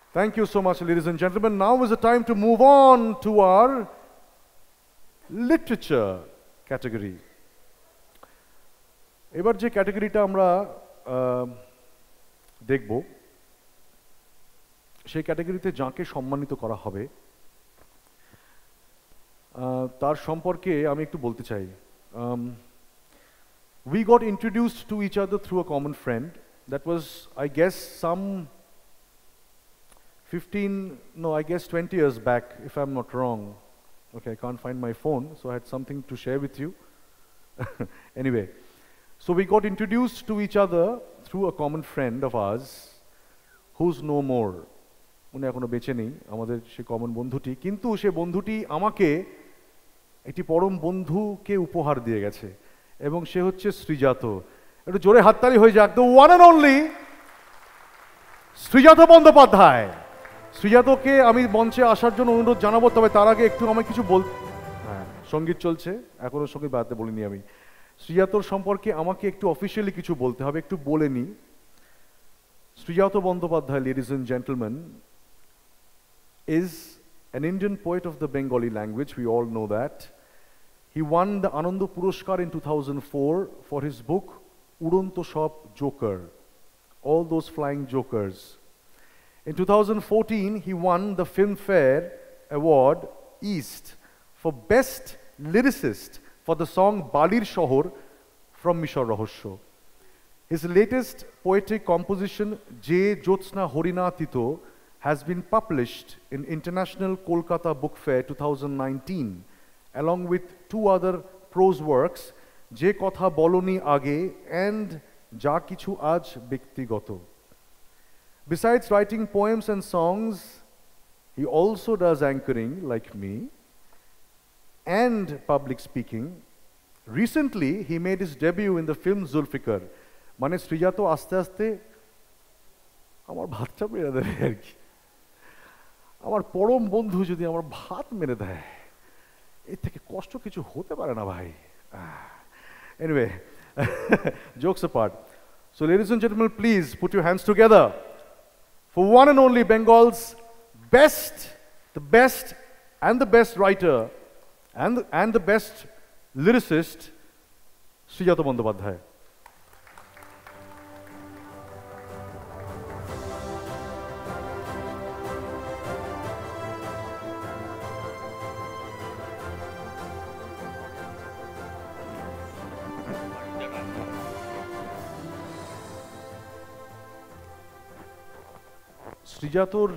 Thank you so much, ladies and gentlemen. Now is the time to move on to our literature category. এবার যে ক্যাটাগরিটা আমরা দেখব সেই ক্যাটাগরিতে যাকে সম্মানিত করা হবে তার সম্পর্কে আমি একটু বলতে চাই। We got introduced to each other through a common friend. That was, I guess, some 20 years back, if I'm not wrong. Okay, I can't find my phone, so I had something to share with you. Anyway, so we got introduced to each other through a common friend of ours, who's no more. উনি এখনো বেঁচে নেই, আমাদের সে common বন্ধুটি, কিন্তু সে বন্ধুটি আমাকে একটি পরম বন্ধুকে উপহার দিয়ে গেছে, এবং সে হচ্ছে শ্রীজাত। একটু জোরে হাততালি হয়ে যাক, the one and only Srijato Bandyopadhyay. শ্রীজাতকে আমি মঞ্চে আসার জন্য অনুরোধ জানাবো, তবে তার আগে একটু আমি কিছু হ্যাঁ, সঙ্গীত চলছে, এখনো সঙ্গীত বাজাতে বলিনি আমি। শ্রীজাতর সম্পর্কে আমাকে একটু অফিসিয়ালি কিছু বলতে হবে, একটু বলে নি। Srijato Bandyopadhyay, ladies and gentlemen, is an Indian poet of the Bengali language. We all know that. He won the Ananda Puruskar in 2004 for his book Uronto Shop Joker, all those flying jokers. In 2014, he won the Filmfare Award East for Best Lyricist for the song Balir Shohor from Mishar Rahosyo. His latest poetic composition, Je Jyotsna Horina Tito, has been published in International Kolkata Book Fair 2019, along with two other prose works, Je Kotha Boloni Age and Ja Kichu Aj Bektigoto. Besides writing poems and songs, he also does anchoring, like me, and public speaking. Recently, he made his debut in the film Zulfikar. মানে শ্রীজাত আস্তে আস্তে আমার ভাতটা মেরে দেবে আর কি। আমার পরম বন্ধু যদি আমার ভাত মেরে দেয়, এর থেকে কষ্ট কিছু হতে পারে না ভাই। Anyway, jokes apart. So ladies and gentlemen, please put your hands together for one and only Bengal's best, the best and the best writer and the best lyricist, Srijata Bandyopadhyay. শ্রীজাতর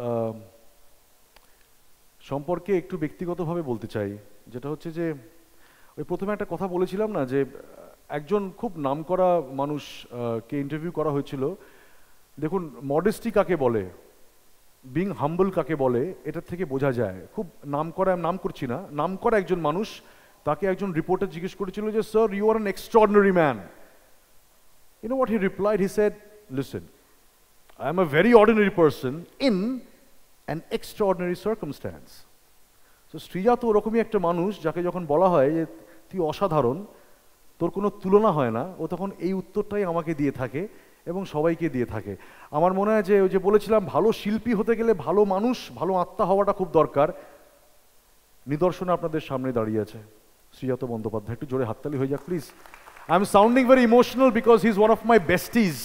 সম্পর্কে একটু ব্যক্তিগতভাবে বলতে চাই, যেটা হচ্ছে যে ওই প্রথমে একটা কথা বলেছিলাম না, যে একজন খুব নামকরা মানুষকে ইন্টারভিউ করা হয়েছিল। দেখুন, মডেস্টি কাকে বলে, বিং হাম্বল কাকে বলে, এটার থেকে বোঝা যায়। খুব নামকরা, নাম করছি না, নামকরা একজন মানুষ, তাকে একজন রিপোর্টার জিজ্ঞেস করেছিল যে, sir, you are an extraordinary man. You know what he replied? He said, listen, I am a very ordinary person in an extraordinary circumstance. So Srijato ওরকমই একটা মানুষ, যাকে যখন বলা হয় যে তুই অসাধারণ, তোর কোনো তুলনা হয় না, ও তখন এই উত্তরটাই আমাকে দিয়ে থাকে এবং সবাইকে দিয়ে থাকে। আমার মনে হয় যে ওই যে বলেছিলাম, ভালো শিল্পী হতে গেলে ভালো মানুষ, ভালো আত্মা হওয়াটা খুব দরকার। নিদর্শনে আপনাদের সামনে দাঁড়িয়ে আছে শ্রীজাত বন্দ্যোপাধ্যায়। একটু জোরে হাততালি হয়ে যাক please. I am sounding very emotional because he is one of my besties,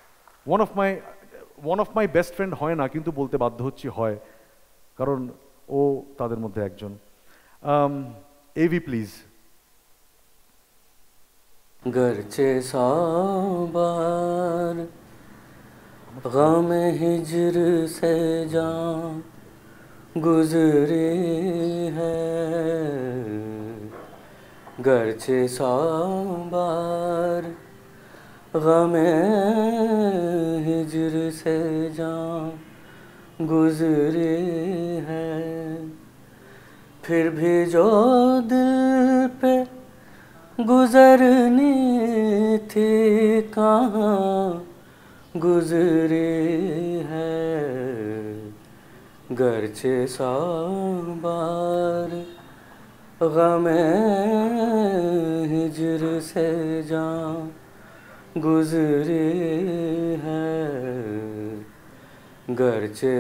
one of my best friend হয় না, কিন্তু বলতে বাধ্য হচ্ছি হয়, কারণ ও তাদের মধ্যে একজন। AV please. গরচে সাবার গম হিজর সে যা গুজরে হ্যায়, গরচে সাবার गमे हिजर से जान गुजरे हैं, फिर भी जो दिल पे गुजरनी थी कहाँ गुजरे हैं, गरचे सौ बार गमे हिजर से जान गुजरे हैं, গরচে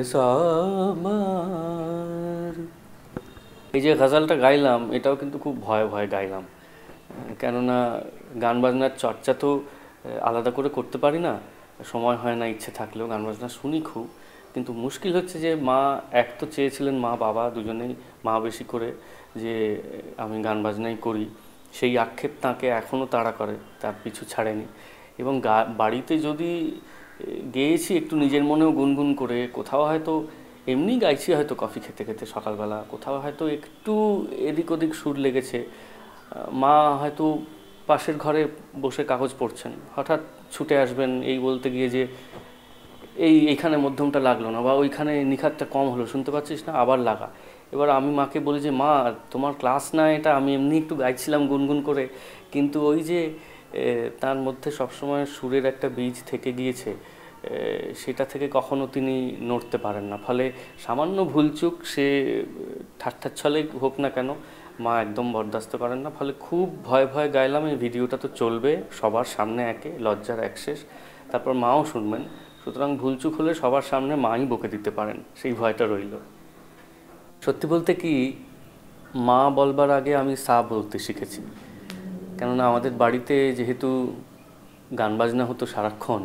সামার। এই যে গজলটা গাইলাম এটাও কিন্তু খুব ভয়ে ভয়ে গাইলাম, কেননা গান বাজনার চর্চা তো আলাদা করে করতে পারি না, সময় হয় না, ইচ্ছে থাকলেও গান বাজনা শুনি খুব। কিন্তু মুশকিল হচ্ছে যে মা এক তো চেয়েছিলেন, মা বাবা দুজনেই, মা বেশি করে, যে আমি গান বাজনাই করি। সেই আক্ষেপ তাঁকে এখনও তাড়া করে, তার পিছু ছাড়েনি। এবং বাড়িতে যদি গেয়েছি একটু নিজের মনেও গুনগুন করে, কোথাও হয়তো এমনি গাইছি, হয়তো কফি খেতে খেতে সকালবেলা, কোথাও হয়তো একটু এদিক ওদিক সুর লেগেছে, মা হয়তো পাশের ঘরে বসে কাগজ পড়ছেন, হঠাৎ ছুটে আসবেন এই বলতে গিয়ে যে এইখানে মধ্যমটা লাগলো না, বা ওইখানে নিখাতটা কম হলো, শুনতে পাচ্ছিস না, আবার লাগা। এবার আমি মাকে বলি যে মা তোমার ক্লাস না এটা, আমি এমনি একটু গাইছিলাম গুনগুন করে। কিন্তু ওই যে তার মধ্যে সবসময় সুরের একটা বীজ থেকে গিয়েছে, সেটা থেকে কখনো তিনি নড়তে পারেন না। ফলে সামান্য ভুলচুক সে ঠাট্টার ছলে হোক না কেন, মা একদম বরদাস্ত করেন না। ফলে খুব ভয়ে ভয়ে গাইলাম। এই ভিডিওটা তো চলবে সবার সামনে, একে লজ্জার এক শেষ, তারপর মাও শুনবেন। সুতরাং ভুলচুক হলে সবার সামনে মাই বকে দিতে পারেন, সেই ভয়টা রইল। সত্যি বলতে কি, মা বলবার আগে আমি সা বলতে শিখেছি, কেননা আমাদের বাড়িতে যেহেতু গান বাজনা হতো সারাক্ষণ,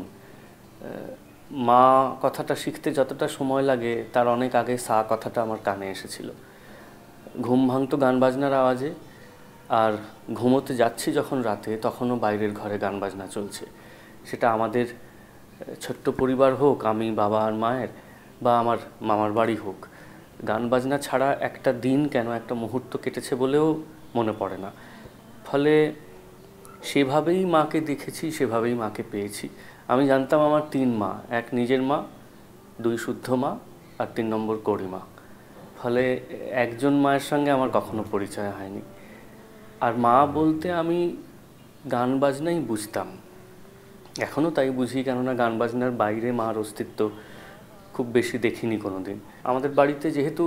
মা কথাটা শিখতে যতটা সময় লাগে তার অনেক আগে সা কথাটা আমার কানে এসেছিল। ঘুম ভাঙতো গান বাজনার আওয়াজে, আর ঘুমোতে যাচ্ছি যখন রাতে, তখনও বাইরের ঘরে গান বাজনা চলছে। সেটা আমাদের ছোট্ট পরিবার হোক, আমি বাবা আর মায়ের, বা আমার মামার বাড়ি হোক, গান বাজনা ছাড়া একটা দিন কেন, একটা মুহূর্ত কেটেছে বলেও মনে পড়ে না। ফলে সেভাবেই মাকে দেখেছি, সেভাবেই মাকে পেয়েছি। আমি জানতাম আমার 3 মা, এক নিজের মা, 2 শুদ্ধ মা, আর 3 নম্বর কড়িমা। ফলে একজন মায়ের সঙ্গে আমার কখনো পরিচয় হয়নি। আর মা বলতে আমি গান বাজনাই বুঝতাম, এখনও তাই বুঝি, কেননা গান বাজনার বাইরে মার অস্তিত্ব খুব বেশি দেখিনি কোনো দিন। আমাদের বাড়িতে যেহেতু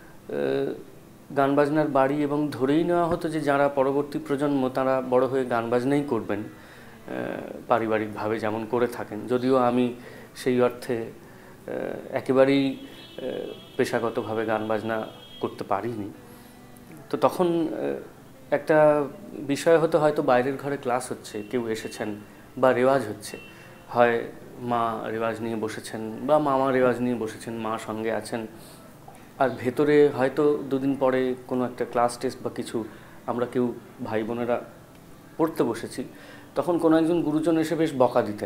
গান বাজনার বাড়ি, এবং ধরেই নেওয়া হতো যে যারা পরবর্তী প্রজন্ম তারা বড় হয়ে গান বাজনাই করবেন, পারিবারিকভাবে যেমন করে থাকেন, যদিও আমি সেই অর্থে একেবারেই পেশাগতভাবে গান বাজনা করতে পারিনি। তো তখন একটা বিষয় হতো, হয়তো বাইরের ঘরে ক্লাস হচ্ছে, কেউ এসেছেন, বা রেওয়াজ হচ্ছে, হয় মা রেওয়াজ নিয়ে বসেছেন বা মামা রেওয়াজ নিয়ে বসেছেন, মা সঙ্গে আছেন, আর ভেতরে হয়তো 2 দিন পরে কোনো একটা ক্লাস টেস্ট বা কিছু আমরা কেউ ভাই বোনেরা পড়তে বসেছি, তখন কোনো একজন গুরুজন এসে বেশ বকা দিতেন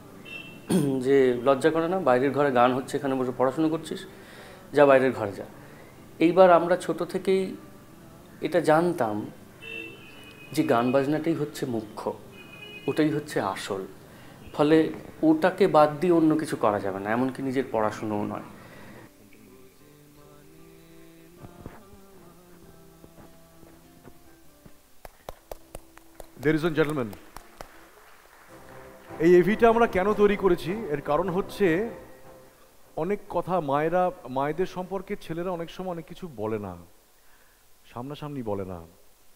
যে লজ্জা করে না, বাইরের ঘরে গান হচ্ছে, এখানে বসে পড়াশুনো করছিস, যা বাইরের ঘরে যা। এইবার আমরা ছোট থেকেই এটা জানতাম যে গান বাজনাটাই হচ্ছে মুখ্য, ওটাই হচ্ছে আসল। ফলে ওটাকে বাদ দিয়ে অন্য কিছু করা যাবে না, এমনকি নিজের পড়াশুনোও নয়। Ladies and gentlemen, এই এভিটা আমরা কেন তৈরি করেছি, এর কারণ হচ্ছে অনেক কথা মায়েদের সম্পর্কে ছেলেরা অনেক সময় অনেক কিছু বলে না, সামনাসামনি বলে না।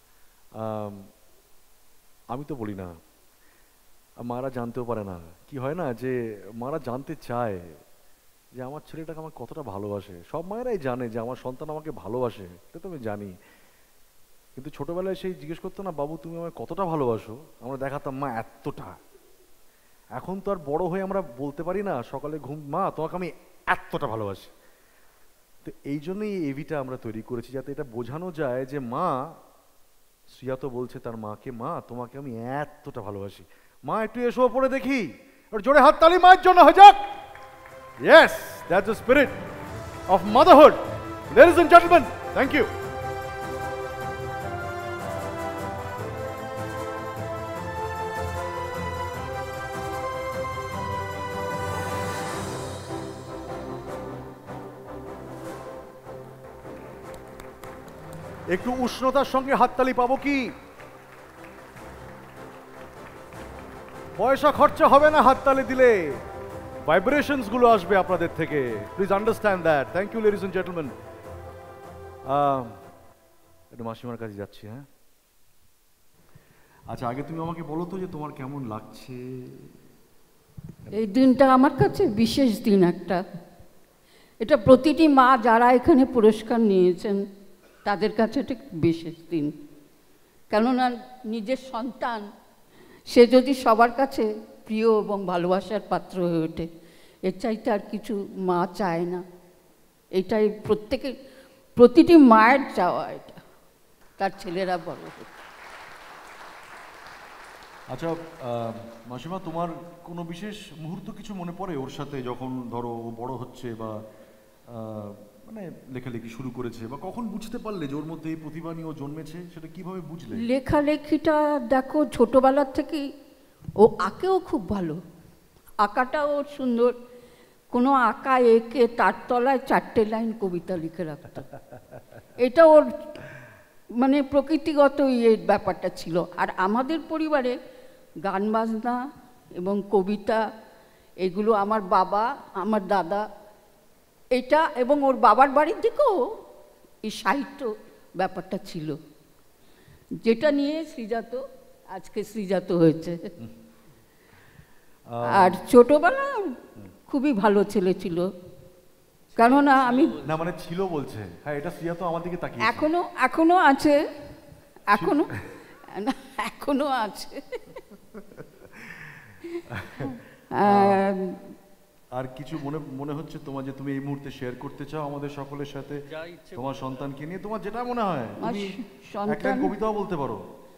আমি তো বলি না, মারা জানতেও পারে না। কি হয় না যে মারা জানতে চায় যে আমার ছেলেটাকে আমার কতটা ভালোবাসে। সব মায়েরাই জানে যে আমার সন্তান আমাকে ভালোবাসে, এটা তো আমি জানি। কিন্তু ছোটবেলায় সেই জিজ্ঞেস করতো না, বাবু তুমি আমায় কতটা ভালোবাসো, আমরা দেখাতাম মা এতটা। এখন তো আর বড় হয়ে আমরা বলতে পারি না সকালে ঘুম, মা তোমাকে আমি এতটা ভালোবাসি। তো এই জন্যই এই এভিটা আমরা তৈরি করেছি, যাতে এটা বোঝানো যায় যে মা, শ্রিয়া তো বলছে তার মাকে, মা তোমাকে আমি এতটা ভালোবাসি। মা একটু এসো পড়ে দেখি, আর জোরে হাততালি মায়ের জন্য হয়ে যাক। Yes, that's the spirit of motherhood. Ladies and gentlemen, thank you. একটু উষ্ণতার সঙ্গে হাততালি পাবো কি? পয়সা খরচা হবে না হাততালি দিলে, ভাইব্রেশনস গুলো আসবে আপনাদের থেকে। Please understand that. Thank you ladies and gentleman. একটু মাসিমার কাছে যাচ্ছি। হ্যাঁ, আচ্ছা আগে তুমি আমাকে বলো তো যে তোমার কেমন লাগছে। এই দিনটা আমার কাছে বিশেষ দিন একটা। এটা প্রতিটি মা যারা এখানে পুরস্কার নিয়েছেন তাদের কাছে এটা বিশেষ দিন। কেননা নিজের সন্তান সে যদি সবার কাছে প্রিয় এবং ভালোবাসার পাত্র হয়ে ওঠে, এর চাইতে আর কিছু মা চায় না। এটাই প্রতিটি মায়ের চাওয়া, এটা তার ছেলেরা বড় হোক। আচ্ছা মাসিমা, তোমার কোনো বিশেষ মুহূর্ত কিছু মনে পড়ে ওর সাথে, যখন ধরো ও বড় হচ্ছে বা মানে লেখালেখি শুরু করেছে, বা কখন বুঝতে পারলে যে ওর মধ্যে এই প্রতিভা নিয়ে ও জন্মেছে? সেটা কিভাবে বুঝলে? লেখালেখিটা দেখো, ছোটবেলার থেকেই ও আঁকেও খুব ভালো, আঁকাটাও ওর সুন্দর। কোনো আঁকা এঁকে তার তলায় 4টে লাইন কবিতা লিখে রাখত। এটা ওর মানে প্রকৃতিগত ব্যাপারটা ছিল। আর আমাদের পরিবারে গান বাজনা এবং কবিতা এগুলো আমার বাবা, আমার দাদা, এটা এবং ওর বাবার বাড়ির দিকেও এই সাহিত্য ব্যাপারটা ছিল, যেটা নিয়ে শ্রীজাত আজকে শ্রীজাত হয়েছে। আর ছোটবেলা খুবই ভালো ছেলে ছিল, কেননা আমি না মানে ছিল বলছে, হ্যাঁ এটা শ্রীজাত আমার দিকে তাকিয়ে এখনো আছে, এখনো আছে। আর কিছু মনে হচ্ছে তোমার যে তুমি এই মুহূর্তে শেয়ার করতে চাও আমাদের সকলের সাথে, তোমার সন্তানকে নিয়ে? তোমার যেটা মনে হয়, তুমি একটা কবিতাও বলতে পারো।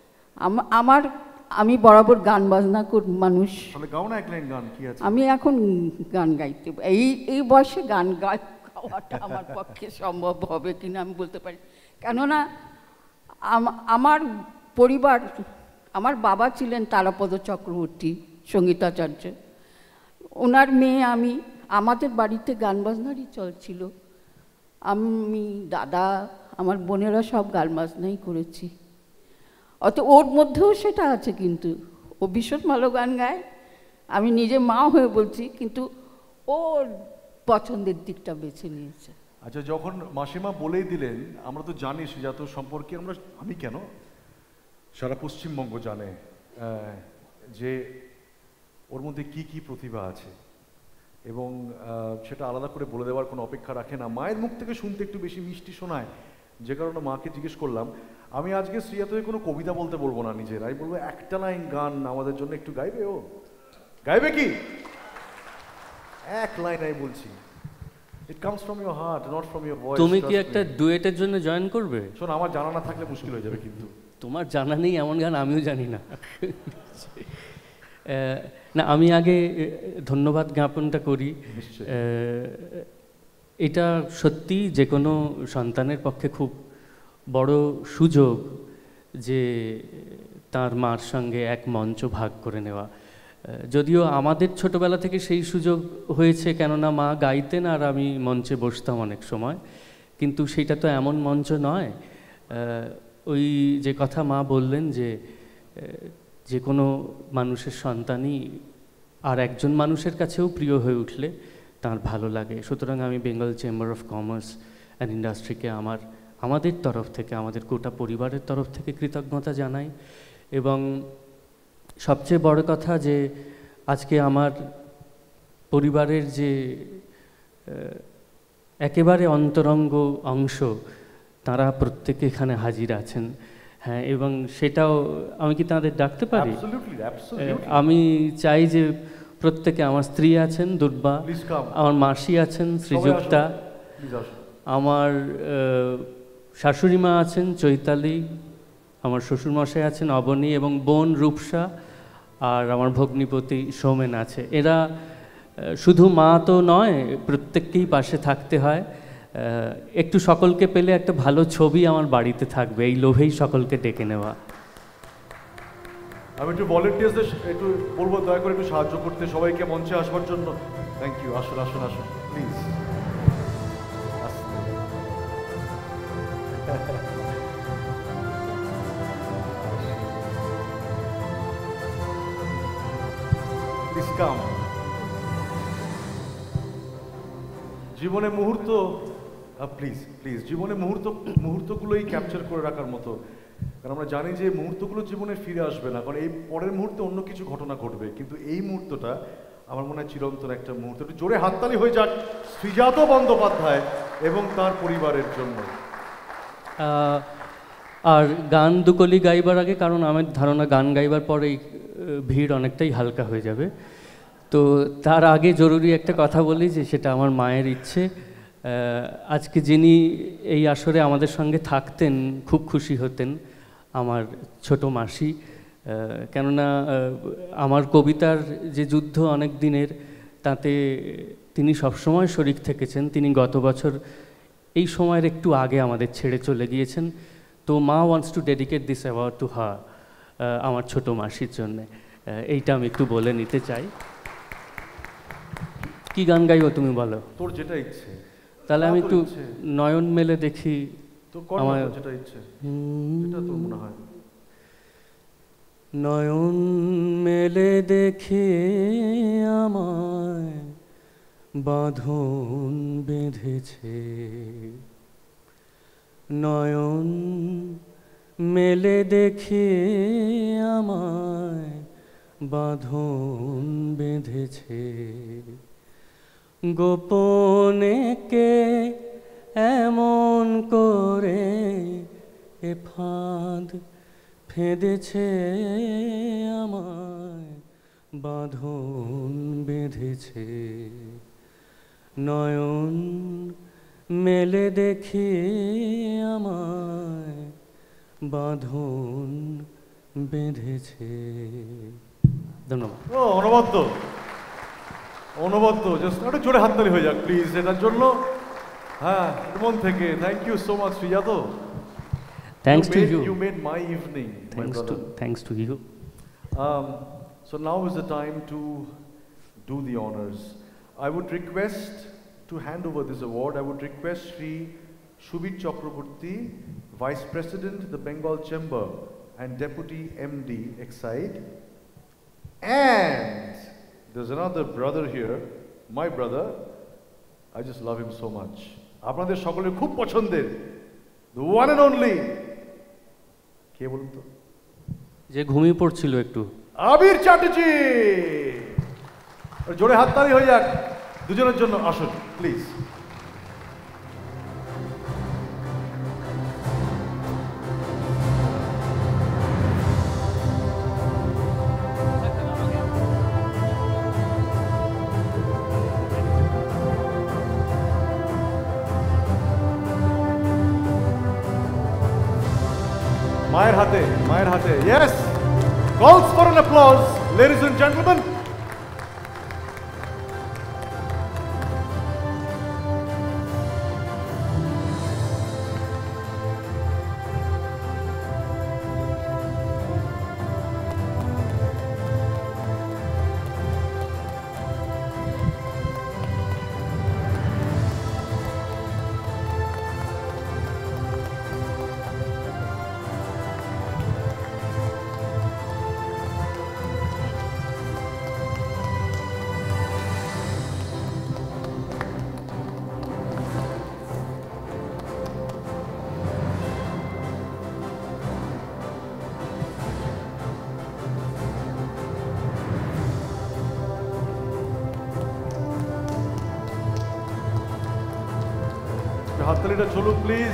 আমি বরাবর গান বাজনা মানুষ। তাহলে গাও না এক লাইন গান, কি আছে? আমি এখন গান গাইতে, এই বয়সে গান গাওয়াটা আমার পক্ষে সম্ভব হবে কিনা আমি বলতে পারি। কেননা আমার পরিবার, আমার বাবা ছিলেন তারাপদ চক্রবর্তী, সঙ্গীতাচার্য। ওনার মেয়ে আমি, আমাদের বাড়িতে গান বাজনারই চলছিল। আমি, দাদা, আমার বোনেরা সব গান বাজনাই করেছি। অত ওর মধ্যেও সেটা আছে, কিন্তু ও ভীষণ ভালো গান গায়। আমি নিজে মা হয়ে বলছি, কিন্তু ওর পছন্দের দিকটা বেছে নিয়েছে। আচ্ছা, যখন মাসিমা বলেই দিলেন, আমরা তো জানি শ্রীজাত সম্পর্কে, আমি কেন, সারা পশ্চিমবঙ্গ জানে যে ওর মধ্যে কি কি প্রতিভা আছে, এবং সেটা আলাদা করে বলে দেওয়ার কোনো অপেক্ষা রাখে না। মায়ের মুখ থেকে শুনতে একটু বেশি মিষ্টি শোনায়, যে কারণে মাকে জিজ্ঞেস করলাম। আমি আজকে শ্রীজাতকে কোনো কবিতা বলতে বলবো না নিজের, আমি বলবো একটা লাইন গান আমাদের জন্য একটু গাইবে। ও গাইবে কি? এক লাইন আমি বলছি, it comes from your heart, not from your voice. তুমি কি একটা ডুয়েটের জন্য জয়েন করবে? শোন, আমার জানা না থাকলে মুশকিল হয়ে যাবে। কিন্তু তোমার জানা নেই এমন গান আমিও জানি না। না, আমি আগে ধন্যবাদ জ্ঞাপনটা করি। এটা সত্যি যে কোনো সন্তানের পক্ষে খুব বড় সুযোগ যে তার মার সঙ্গে এক মঞ্চ ভাগ করে নেওয়া। যদিও আমাদের ছোটবেলা থেকে সেই সুযোগ হয়েছে, কেননা মা গাইতেন আর আমি মঞ্চে বসতাম অনেক সময়, কিন্তু সেটা তো এমন মঞ্চ নয়। ওই যে কথা মা বললেন যে কোনো মানুষের সন্তানই আর একজন মানুষের কাছেও প্রিয় হয়ে উঠলে তার ভালো লাগে। সুতরাং আমি Bengal chamber of commerce and ইন্ডাস্ট্রিকে আমাদের তরফ থেকে, আমাদের গোটা পরিবারের তরফ থেকে কৃতজ্ঞতা জানাই। এবং সবচেয়ে বড় কথা যে আজকে আমার পরিবারের যে একেবারে অন্তরঙ্গ অংশ, তারা প্রত্যেকে এখানে হাজির আছেন। হ্যাঁ, এবং সেটাও আমি কি তাদের ডাকতে পারি? আমি চাই যে প্রত্যেকে, আমার স্ত্রী আছেন দুর্বা, আমার মাসি আছেন শ্রীযুক্তা, আমার শাশুড়ি মা আছেন চৈতালি, আমার শ্বশুরমশাই আছেন অবনী, এবং বোন রূপসা, আর আমার ভগ্নিপতি সৌমেন আছে। এরা শুধু মা তো নয়, প্রত্যেককেই পাশে থাকতে হয়। একটু সকলকে পেলে একটা ভালো ছবি আমার বাড়িতে থাকবে, এই লোভেই সকলকে ডেকে নেওয়া। আমি একটু ভলেন্টিয়ার্সদের একটু বলবো দয়া করে একটু সাহায্য করতে, সবাইকে মঞ্চে আসবার জন্য। Thank you. আসুন আসুন আসুন প্লিজ। Please come. জীবনে মুহূর্ত, প্লিজ প্লিজ, জীবনে মুহূর্তগুলোই ক্যাপচার করে রাখার মতো। কারণ আমরা জানি যে মুহূর্তগুলো জীবনে ফিরে আসবে না, কারণ এই পরের মুহূর্তে অন্য কিছু ঘটনা ঘটবে, কিন্তু এই মুহূর্তটা আমার মনে হয় চিরন্তন একটা মুহূর্ত। একটু জোরে হাততালি হয়ে যাক শ্রীজাত বন্দ্যোপাধ্যায় এবং তার পরিবারের জন্য। আর গান দুকলি গাইবার আগে, কারণ আমার ধারণা গান গাইবার পরে ভিড় অনেকটাই হালকা হয়ে যাবে, তো তার আগে জরুরি একটা কথা বলি যে সেটা আমার মায়ের ইচ্ছে। আজকে যিনি এই আসরে আমাদের সঙ্গে থাকতেন খুব খুশি হতেন, আমার ছোট মাসি। কেননা আমার কবিতার যে যুদ্ধ অনেক দিনের, তাতে তিনি সবসময় শরিক থেকেছেন। তিনি গত বছর এই সময়ের একটু আগে আমাদের ছেড়ে চলে গিয়েছেন। তো মা wants to dedicate this award to her, আমার ছোট মাসির জন্যে। এইটা আমি একটু বলে নিতে চাই। কি গান গাইবো তুমি বলো? তোর যেটা ইচ্ছে। তাহলে আমি একটু নয়ন মেলে দেখি। আমার যেটা ইচ্ছে, যেটা তোর মনে হয়। নয়ন মেলে দেখে আমায় বাঁধন বেঁধেছে, নয়ন মেলে দেখে আমায় বাঁধন বেঁধেছে, গোপনে কে এমন করে এ ফাঁদ ফেঁদেছে আমায় বাঁধন বেঁধেছে, নয়ন মেলে দেখে আমায় বাঁধন বেঁধেছে। ধন্যবাদ। ও অনবদ্য, অনবদ্য। জাস্ট একটু জোরে হাততালি হয়ে যাক প্লিজ এটার জন্য। হ্যাঁ, মন থেকে thank you so much Srijato. Thanks to you. You made my evening. Thanks to you. So now is the time to do the honors. I would request to hand over this award. I would request Shri Shubhit Chakraborty, Vice President, the Bengal Chamber, and Deputy MD, Exide. And there's another brother here, my brother. I just love him so much. আপনাদের সকলের খুব পছন্দের, the one and only. কে বলুন তো? যে ঘুমিয়ে পড়ছিল একটু, আবির চ্যাটার্জি। জোরে হাততালি হয়ে যাক দুজনের জন্য। আসুন প্লিজ। মায়ের হাতে, মায়ের হাতে। Yes, calls for an applause, ladies and gentlemen. হাততালিটা চলুক প্লিজ।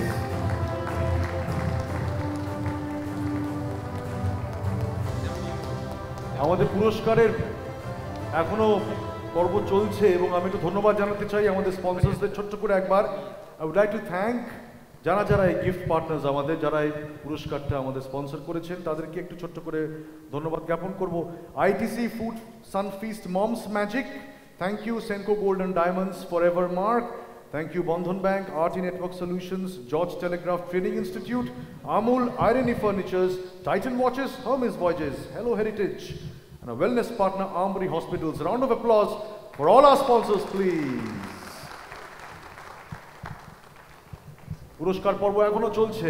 আমাদের পুরস্কারের এখনো পর্ব চলছে এবং আমি একটু ধন্যবাদ জানাতে চাই আমাদের স্পন্সরসদের ছোট্ট করে একবার। I would like to thank যারা এই গিফট পার্টনার্স আমাদের, যারা এই পুরস্কারটা আমাদের স্পন্সর করেছেন, তাদেরকে একটু ছোট্ট করে ধন্যবাদ জ্ঞাপন করব। ITC food Sunfeast mom's magic, thank you Senco gold and diamonds forevermark, thank you Bandhan Bank, RT Network Solutions, George Telegraph Training Institute, Amul Irony Furnitures, Titan Watches, Hermes Voyages, Hello Heritage, and a wellness partner Armory Hospitals. Round of applause for all our sponsors please. পুরস্কার পর্ব এখনো চলছে।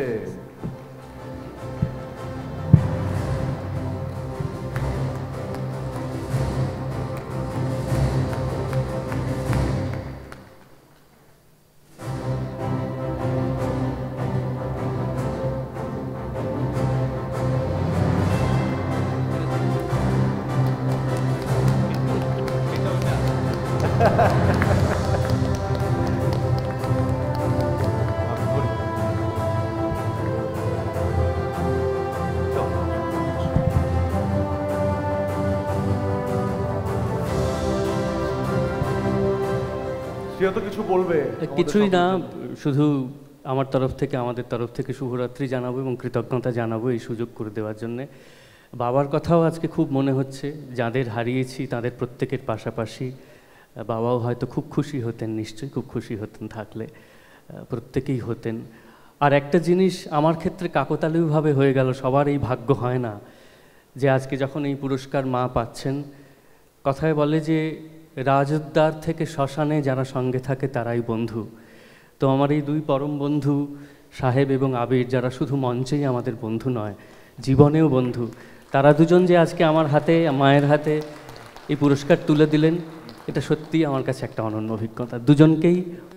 শ্রিয়া তো কিছু বলবে কিছুই না, শুধু আমার তরফ থেকে, আমাদের তরফ থেকে শুভরাত্রি জানাবো এবং কৃতজ্ঞতা জানাবো এই সুযোগ করে দেওয়ার জন্যে। বাবার কথাও আজকে খুব মনে হচ্ছে, যাদের হারিয়েছি তাদের প্রত্যেকের পাশাপাশি বাবাও হয়তো খুব খুশি হতেন, নিশ্চয়ই খুব খুশি হতেন, থাকলে প্রত্যেকেই হতেন। আর একটা জিনিস আমার ক্ষেত্রে কাকতালীয়ভাবে হয়ে গেল, সবার এই ভাগ্য হয় না, যে আজকে যখন এই পুরস্কার মা পাচ্ছেন, কথায় বলে যে রাজউদ্যার থেকে শ্মশানে যারা সঙ্গে থাকে তারাই বন্ধু। তো আমার এই দুই পরম বন্ধু সাহেব এবং আবির, যারা শুধু মঞ্চেই আমাদের বন্ধু নয়, জীবনেও বন্ধু, তারা দুজন যে আজকে আমার হাতে, মায়ের হাতে এই পুরস্কার তুলে দিলেন, এটা সত্যিই আমার কাছে একটা অনন্য অভিজ্ঞতা। দুজনকেই